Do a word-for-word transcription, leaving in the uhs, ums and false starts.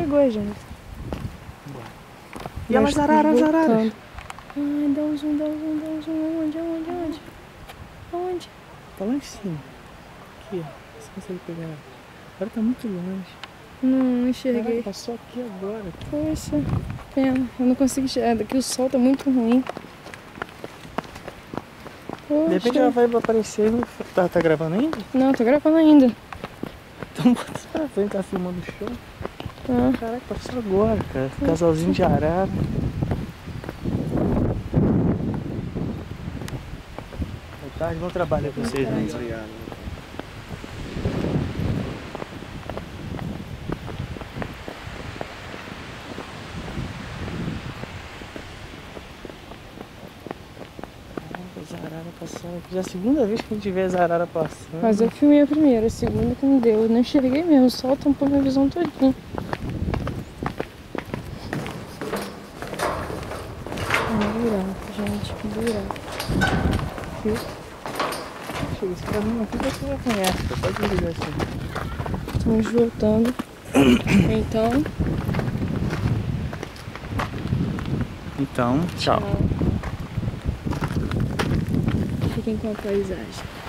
chegou, gente. E elas araram, as araras. Ai, dá um zoom, dá um zoom, dá um zoom. Onde, onde, onde? Onde? Tá lá em cima. Aqui, ó. Você consegue pegar. Agora tá muito longe. Não enxerguei. Caraca, passou aqui agora. Poxa, pena. Eu não consigo enxergar. Daqui o sol tá muito ruim. Poxa. De repente ela vai aparecer no... Tá, tá gravando ainda? Não, tô gravando ainda. Então bota isso pra frente, tá filmando o show. Tá. Caraca, passou agora, cara. Casalzinho de arara. Boa tarde, bom trabalho pra vocês, né? Obrigado. As araras passando aqui. Já é a segunda vez que a gente vê as araras passando. Mas eu filmei a primeira, a segunda que não deu. Eu não enxerguei mesmo, o sol tampou minha visão todinha. Um buraco, gente, que buraco. Aqui. Chega, esse caminho aqui você já conhece, pode desligar assim. Estamos voltando. Então. Então, tchau. Fiquem com a paisagem.